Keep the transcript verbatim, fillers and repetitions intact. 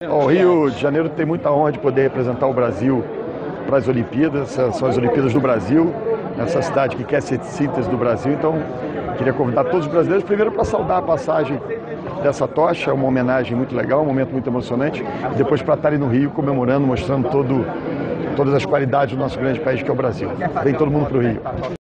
O Rio de Janeiro tem muita honra de poder representar o Brasil para as Olimpíadas. Essas são as Olimpíadas do Brasil, essa cidade que quer ser síntese do Brasil. Então, queria convidar todos os brasileiros, primeiro para saudar a passagem dessa tocha, uma homenagem muito legal, um momento muito emocionante, e depois para estarem no Rio comemorando, mostrando todo, todas as qualidades do nosso grande país que é o Brasil. Vem todo mundo para o Rio.